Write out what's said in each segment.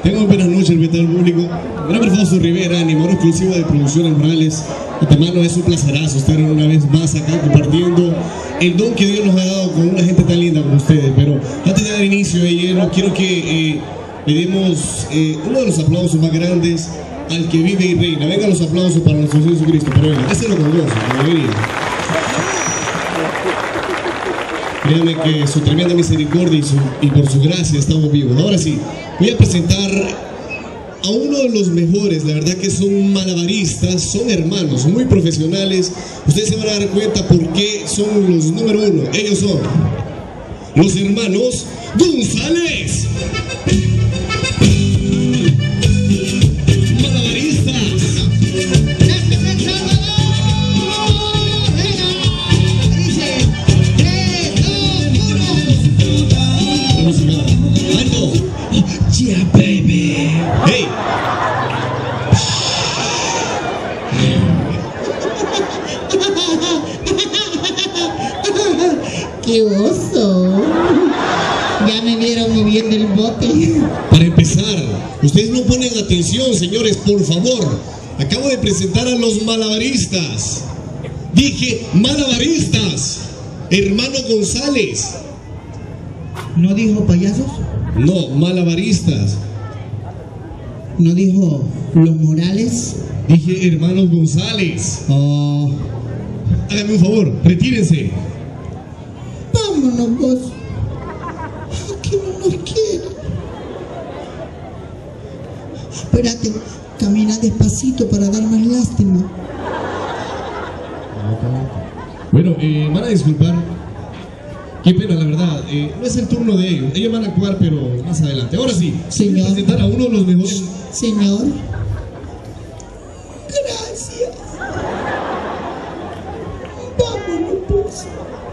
Tengo buenas noches, ¿qué tal, público? Mi nombre es Fausto Rivera, animador exclusivo de Producciones Morales. Hermano, es un placerazo estar una vez más acá compartiendo el don que Dios nos ha dado con una gente tan linda como ustedes. Pero antes de dar inicio de lleno, quiero que le demos uno de los aplausos más grandes al que vive y reina. Vengan los aplausos para nuestro Señor Jesucristo, pero vengan, désenlo con gozo, con alegría. Créanme que su tremenda misericordia y por su gracia estamos vivos. Ahora sí, voy a presentar a uno de los mejores. La verdad que son malabaristas, son hermanos, muy profesionales. Ustedes se van a dar cuenta por qué son los número uno. Ellos son los hermanos González. Yeah, baby. Hey. ¡Qué oso! Ya me vieron moviendo el bote. Para empezar, ustedes no ponen atención, señores, por favor. Acabo de presentar a los malabaristas. Dije malabaristas. Hermano González. ¿No dijo payasos? No, malabaristas. ¿No dijo los Morales? Dije hermanos González. Oh. Háganme un favor, retírense. Vámonos, vos. Aquí no nos quiere. Espérate, camina despacito para dar más lástima. Bueno, van a disculpar. Qué pena, la verdad, no es el turno de ellos. Ellos van a actuar, pero más adelante. Ahora sí, señor, voy a presentar a uno de los mejores. Señor, gracias. Vámonos, pues.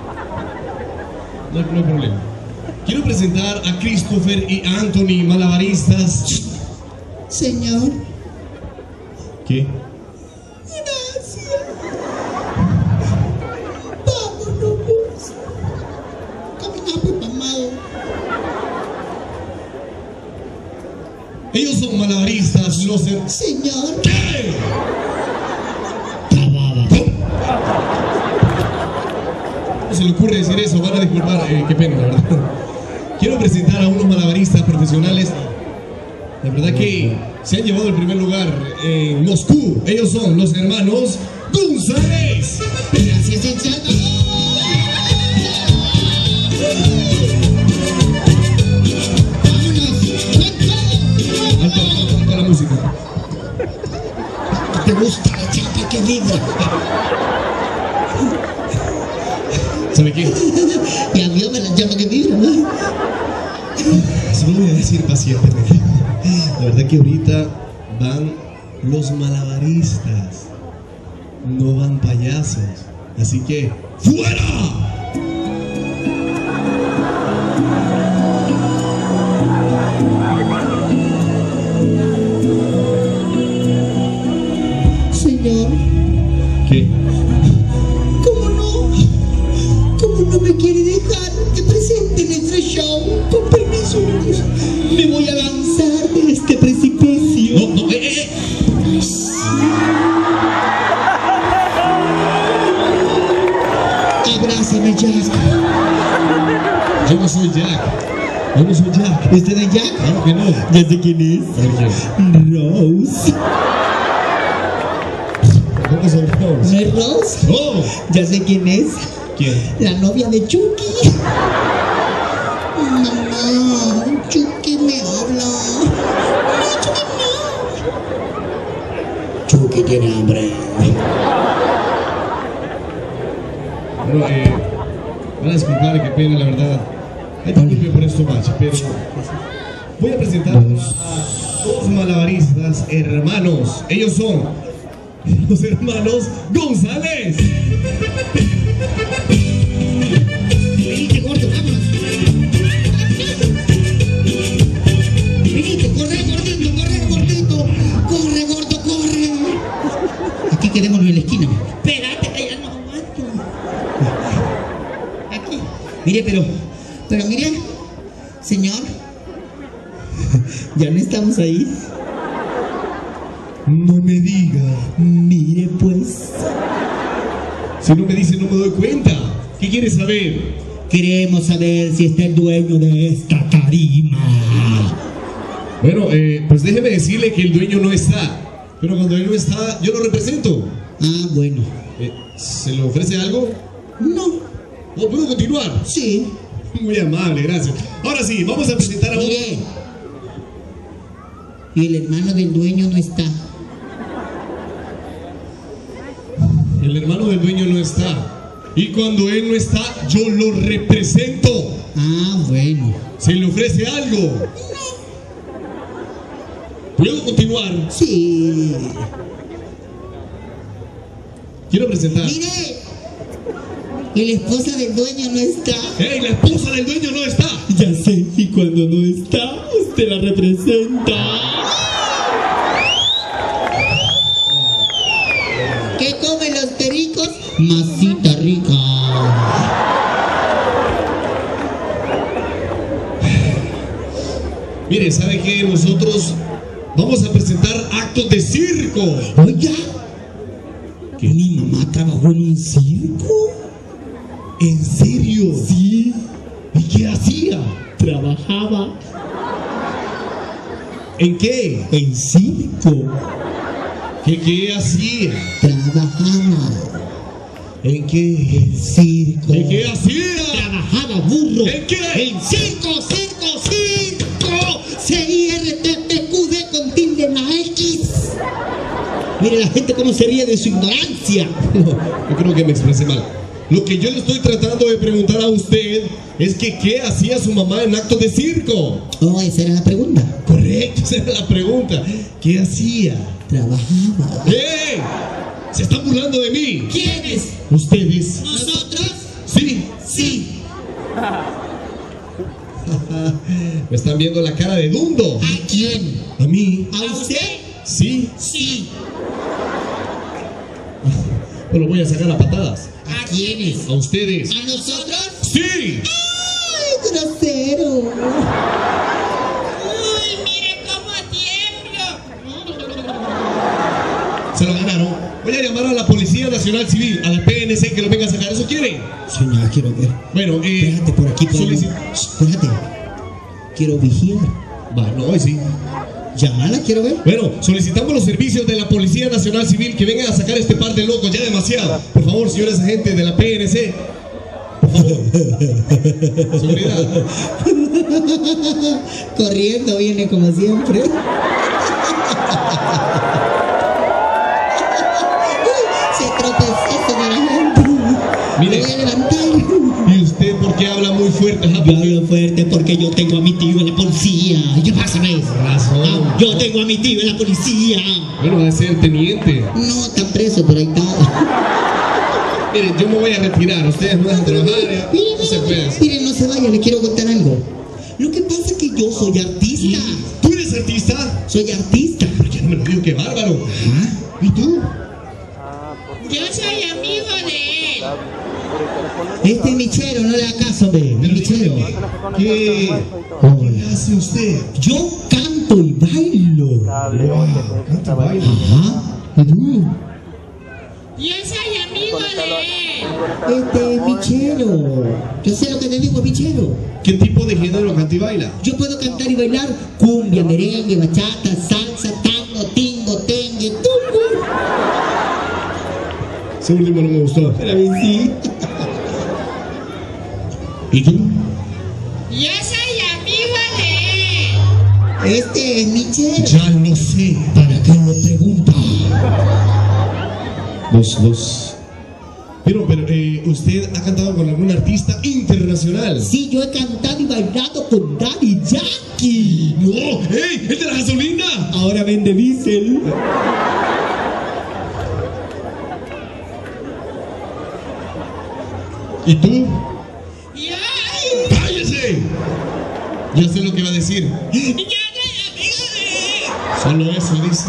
No hay problema. Quiero presentar a Christopher y Anthony, malabaristas. Señor. ¿Qué? Gracias. Vámonos, pues. Ellos son malabaristas, los Señor. ¿Qué? ¿Cómo se le ocurre decir eso? Van a disculpar, qué pena, la verdad. Quiero presentar a unos malabaristas profesionales. La verdad que se han llevado el primer lugar en Moscú. Ellos son los hermanos González. Gracias, Exacto. Alto la música. ¿Te gusta la chapa que vibra? ¿Sabe qué? Ya vio la chapa que vibra, ¿no? Se lo voy a decir pacientemente. La verdad que ahorita van los malabaristas, no van payasos. Así que ¡fuera! Señor. ¿Qué? ¿Cómo no me quiere dejar que presente nuestro show? Con permiso, me voy a lanzar de este precipicio. No, Abrázame, Jack. Yo no soy Jack. Yo no soy Jack. ¿Usted es Jack? Claro que no. Ya sé quién es. Rose. ¿Cómo son Rose? ¿No es Rose? ¡Oh! Ya sé quién es. ¿Quién? La novia de Chucky. Mamá, Chucky me habla. No, Chucky no. Chucky tiene hambre. Bueno, van a disculpar, qué pena, la verdad. Hay disculpe por esto, macho, pero voy a presentar a dos malabaristas hermanos. Ellos son los hermanos González. Venite, gordo, vámonos. Venite, corre, gordito, corre, gordito. Corre, gordo, corre. Aquí quedémonos en la esquina. Espérate, que ya no aguanto. Aquí. Mire, pero mire, señor. Ya no estamos ahí. No me diga. Mire pues. Si no me dice no me doy cuenta. ¿Qué quieres saber? Queremos saber si está el dueño de esta tarima. Bueno, pues déjeme decirle que el dueño no está. Pero cuando él no está, yo lo represento. Ah, bueno. ¿Se le ofrece algo? No. ¿O puedo continuar? Sí. Muy amable, gracias. Ahora sí, vamos a presentar a un... Mire. Y el hermano del dueño no está. El hermano del dueño no está. Y cuando él no está, yo lo represento. Ah, bueno. ¿Se le ofrece algo? ¿Puedo continuar? Sí. Quiero presentar. Mire. Y la esposa del dueño no está. ¡Ey! La esposa del dueño no está. Ya sé, y cuando no está, usted la representa. ¿Qué comen los pericos? Masita rica. Mire, ¿sabe qué? Nosotros vamos a presentar actos de circo. Oiga, ¿que mi mamá trabajó en un circo? ¿En serio? Sí. ¿Y qué hacía? Trabajaba. ¿En qué? En circo. ¿Qué hacía? Trabajaba. ¿En qué? En circo. ¿En qué hacía? Trabajaba, burro. ¿En qué? En circo, circo, circo. C-I-R-T-P-Q-D con tilde en la X. Mire la gente cómo se ríe de su ignorancia. Yo creo que me expresé mal. Lo que yo le estoy tratando de preguntar a usted es que ¿qué hacía su mamá en actos de circo? Oh, esa era la pregunta. Correcto, esa era la pregunta. ¿Qué hacía? Trabajaba. ¡Eh! ¡Se están burlando de mí! ¿Quiénes? ¿Ustedes? ¿Nosotros? Sí. Sí. Me están viendo la cara de dundo. ¿A quién? ¿A mí? ¿A usted? Sí. Sí. Pero voy a sacar a patadas. ¿A quiénes? ¿A ustedes? ¿A nosotros? ¡Sí! ¡Ay, grosero! ¡Uy, mire cómo tiemblo! Se lo ganaron. Voy a llamar a la Policía Nacional Civil, a la PNC, que lo venga a sacar. ¿Eso quieren? Señora, quiero ver. Bueno, Espérate, por aquí, por ahí. Espérate. Quiero vigilar. Va, no, hoy sí. Llamala, quiero ver. Bueno, solicitamos los servicios de la Policía Nacional Civil que vengan a sacar este par de locos, ya demasiado. Por favor, señores agentes de la PNC. Por favor. Seguridad. Corriendo viene como siempre. Se tropezó con la gente. Mire. Me voy a levantar. ¿Y usted por qué habla muy fuerte? Yo hablo fuerte porque yo tengo a mi tío en la policía. ¿Qué pasa, ves? Razón. Yo tengo a mi tío en la policía. Bueno, va a ser teniente. No, está preso, pero ahí está. Miren, yo me voy a retirar. Ustedes no dejan trabajar. No se puede. Miren, no se vaya, le quiero contar algo. Lo que pasa es que yo soy artista. ¿Tú eres artista? Soy artista. ¿Por qué no me lo digo? ¡Qué bárbaro! Ajá. ¿Y tú? Yo soy amigo de él. Este es Michero, no le haga caso, hombre. Es Michero. ¿Qué hace usted? Yo canto y bailo. Wow, canta, baila. Ajá. ¿Y tú? Yo soy amigo de él. Este es Michero. Yo sé lo que te digo, Michero. ¿Qué tipo de género canta y baila? Yo puedo cantar y bailar cumbia, merengue, bachata, salsa, tango, tingo, tengue, tungo. Ese último no me gustó. Pero a mí sí. ¿Y tú? Yo soy amigo de él. Este es Michero. Ya lo sé. ¿Para qué lo pregunta? Dos. Pero, ¿usted ha cantado con algún artista internacional? Sí, yo he cantado y bailado con Daddy Yankee. ¡No! ¡Ey! ¡El de la gasolina! Ahora vende diésel. ¿Y tú? Yo, ¡Cállese! Ya sé lo que va a decir. yo soy amigo de él. Solo eso dice.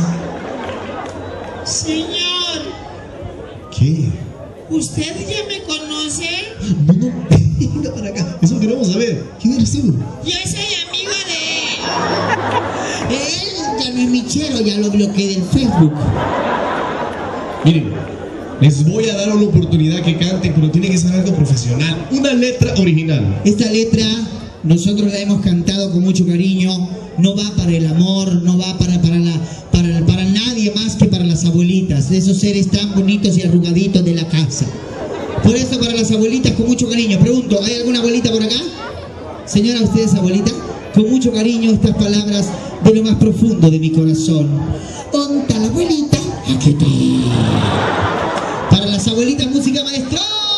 Señor, ¿Qué? ¿usted ya me conoce? No, venga para acá. Eso queremos saber. ¿Quién eres tú? Yo soy amigo de él. Él ya no es michero, ya lo bloqueé del Facebook. Miren, les voy a dar una oportunidad que canten, pero tiene que ser algo profesional. Una letra original. Esta letra nosotros la hemos cantado con mucho cariño. No va para el amor, no va para nadie más que para las abuelitas, de esos seres tan bonitos y arrugaditos de la casa. Por eso para las abuelitas con mucho cariño. Pregunto, ¿hay alguna abuelita por acá? Señora, ¿usted es abuelita? Con mucho cariño estas palabras de lo más profundo de mi corazón. ¿Onta la abuelita? Aquí está. Para las abuelitas, música maestro.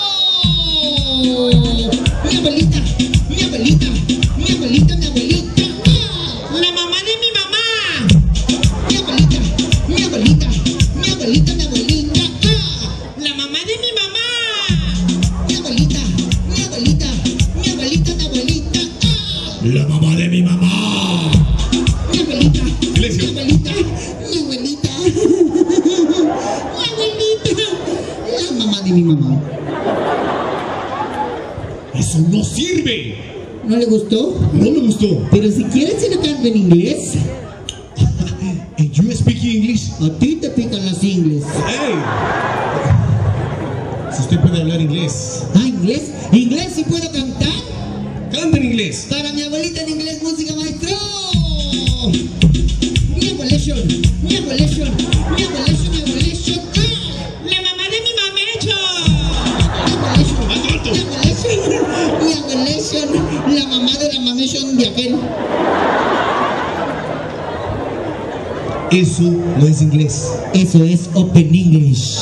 Mi abuelita, mi abuelita, mi abuelita, mi abuelita. La mamá de mi mamá. Mi abuelita, mi abuelita, mi abuelita, mi abuelita. La mamá de mi mamá. Mi abuelita, mi abuelita, mi abuelita, mi abuelita. La mamá de mi mamá. Mi abuelita, Silencio. mi abuelita, mi abuelita. Mi abuelita, la mamá de mi mamá. Eso no sirve. ¿No le gustó? No me gustó. Pero si quieres se lo canto en inglés. And you speak English? A ti te pican las ingles. Hey. Si usted puede hablar inglés, Ah, inglés. ¿Inglés sí puedo cantar? canta en inglés. Para mi abuelita en inglés, música maestro. Mi abuelation, mi abuelation, mi abuelation, mi abuelation. La mamá de mi mamecho. Mi abuelation, la mamá de la mamation de aquel. Eso no es inglés. Eso es Open English.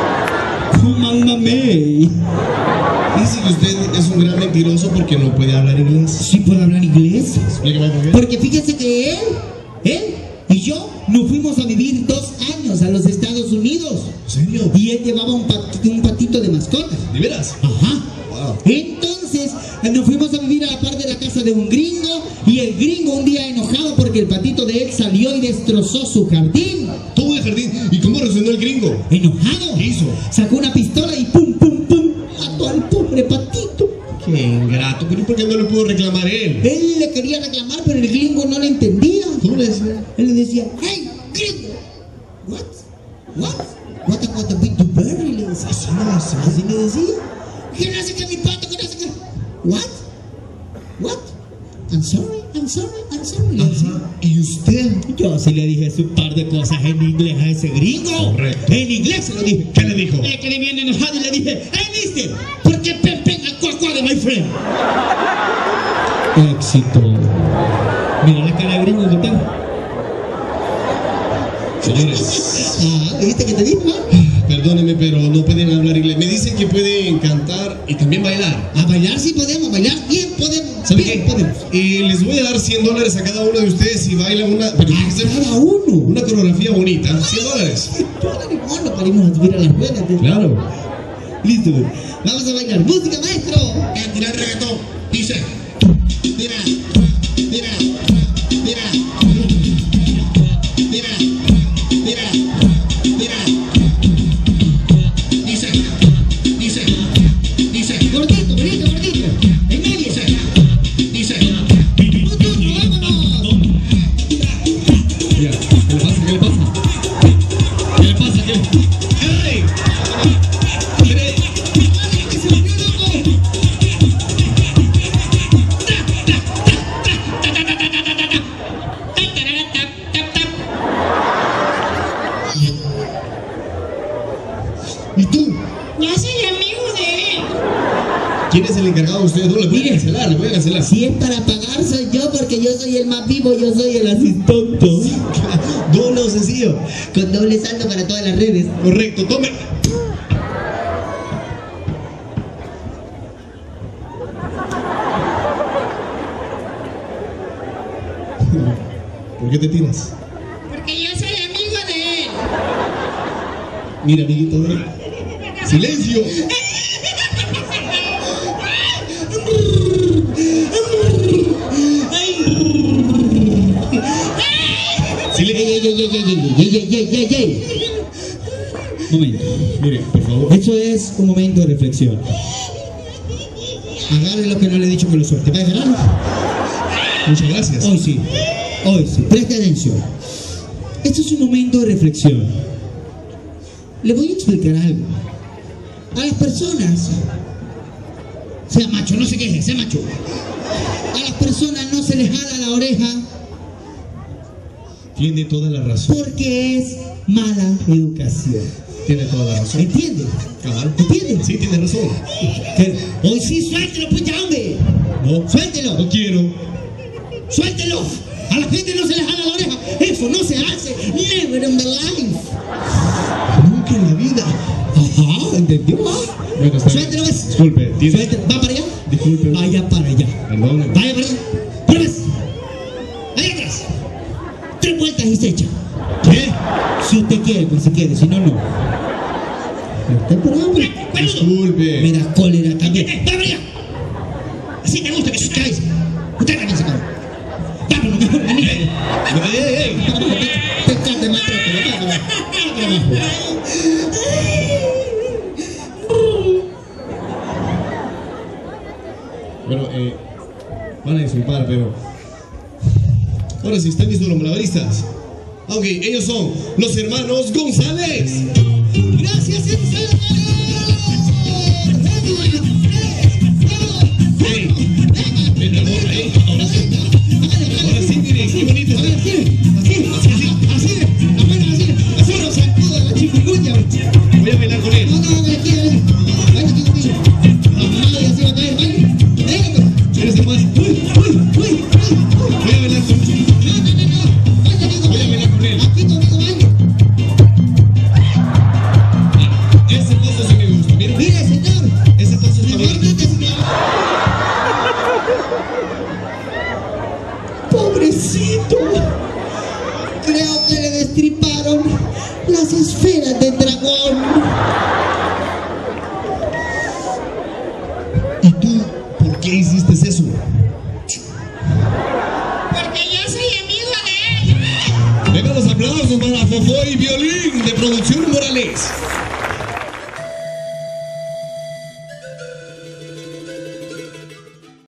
Mamamey. Dice que usted es un gran mentiroso porque no puede hablar inglés. ¿Sí puedo hablar inglés? Explícame por qué. Porque fíjese que él y yo nos fuimos a vivir 2 años a los Estados Unidos. ¿En serio? Y él llevaba un patito de mascota. ¿De veras? Ajá. Wow. Entonces nos fuimos a vivir a la par de la casa de un gringo. Y el gringo un día enojado porque el patito de él salió y destrozó su jardín. Todo el jardín. ¿Y cómo reaccionó el gringo? Enojado. ¿Qué hizo? Sacó una pistola y pum, pum, pum. Mató al pobre patito. Qué ingrato. ¿Pero por qué no le pudo reclamar él? Él le quería reclamar, pero el gringo no le entendía. ¿Cómo le decía? Él le decía, hey, gringo. What? What about the big berry? Le decía. Así le decía. ¿Qué no hace que mi pato? ¿Qué no hace que? What? I'm sorry. Le decía. ¿Y usted? Yo sí le dije un par de cosas en inglés a ese gringo. Correcto. En inglés se lo dije. ¿Qué le dijo? Le quedé bien enojado y le dije, hey, mister, ¿por qué pen al cuacuá de my friend? Éxito. Mira la cara de gringo que tengo. Señores, ¿Viste que te dijo? perdónenme, pero no pueden hablar inglés. Me dicen que pueden cantar y también bailar. A bailar sí podemos, bailar bien podemos. ¿Sabe bien qué? podemos. Les voy a dar $100 a cada uno de ustedes si bailan una... Pero tiene que ser Cada uno. una coreografía bonita. $100. Bueno, parimos a subir a las ruedas. Claro. Listo. Vamos a bailar. Música, maestro. Tirar reggaetón. Dice. Mira. Gordito. En medio. Ya. ¿Qué le pasa? ¡Ey! ¿Y tú? Yo soy amigo de él. ¿Quién es el encargado de ustedes? No, le voy a cancelar. Si es para pagar soy yo porque yo soy el más vivo, yo soy el asistente. Doble sencillo. Con doble saldo para todas las redes. Correcto, tome. ¿Por qué te tiras? Porque yo soy amigo de él. Mira, amiguito, ven. ¡Silencio! Ey. Momento. Mire, por favor. Eso es un momento de reflexión. Agarre lo que no le he dicho que lo suelte. ¿Va a agarrarlo? Muchas gracias. Hoy sí, preste atención. Esto es un momento de reflexión. Le voy a explicar algo. A las personas, sea macho, no se queje, sea macho. A las personas no se les jala la oreja Tiene toda la razón. porque es mala educación. Tiene toda la razón. ¿Entiende? Cabal. ¿Entiende? Sí, tiene razón. Hoy sí, suéltelo, pues ya, hombre. No. Suéltelo. No quiero. Suéltelo. A la gente no se le jala la oreja. Eso no se hace. Never in the life. Nunca en la vida. Ajá, ¿entendió? Bueno, está bien. Suéltelo, ¿ves? Disculpe. ¿Tiene? Suéltelo. ¿Va para allá? Disculpe. Vaya para allá. Perdón. Vaya para allá. ¿Pero ves? Allá atrás. 3 vueltas y se echa. ¿Qué? Si usted quiere, pues si quiere. Si no, no. Usted por hambre. Disculpe. Me da cólera también. ¡Va para allá! Así te gusta que se cabeza. Usted también se cae. Vámonos, mejor, vení. ¡Ey! Te encanta más trato, Bueno, van a disculpar, pero ahora sí están listos los malabaristas. Ok, ellos son los hermanos González. Gracias, El Salvador. Hey, ven, amor, ahora sí. Ahora sí, miren, qué bonito. Así, la mano así, solo sacudo la chikungunya. Voy a bailar con él. No, aquí, baila aquí contigo. Ajá, y así va a caer, baila. ¿Eres el más? Voy a bailar con él. No, baila aquí conmigo. Voy a bailar con él. Aquí conmigo, baila. Ese paso sí me gusta. Miren, Mire, señor. ese paso está Mejor bonito. vete, señor. Pobrecito. Creo que le destriparon las esferas del dragón. ¿Y tú por qué hiciste eso? Porque yo soy amigo de él. Vengan los aplausos para Fofó y Violín de Producciones Morales.